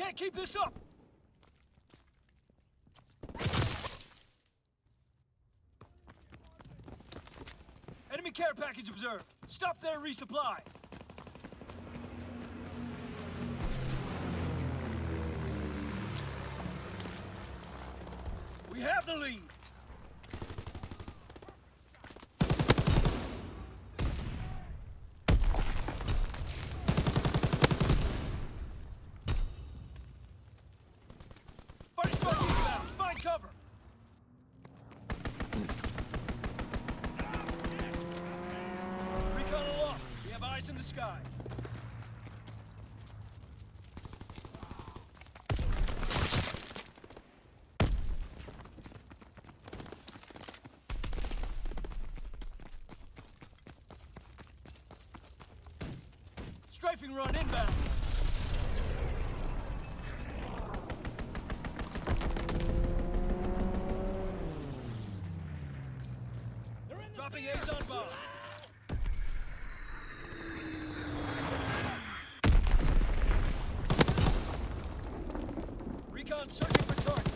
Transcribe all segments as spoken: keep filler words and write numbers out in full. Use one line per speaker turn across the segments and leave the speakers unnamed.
can't keep this up! Enemy care package observed. Stop there, resupply. We have the lead. Fighting truck inbound. Find cover. Recon aloft. We have eyes in the sky. Strafing run inbound. Dropping A's on bomb. Recon searching for target.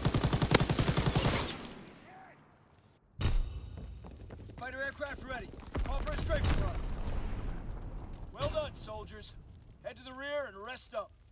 Fighter aircraft ready. Call for a strafing run. Well done, soldiers. Head to the rear and rest up.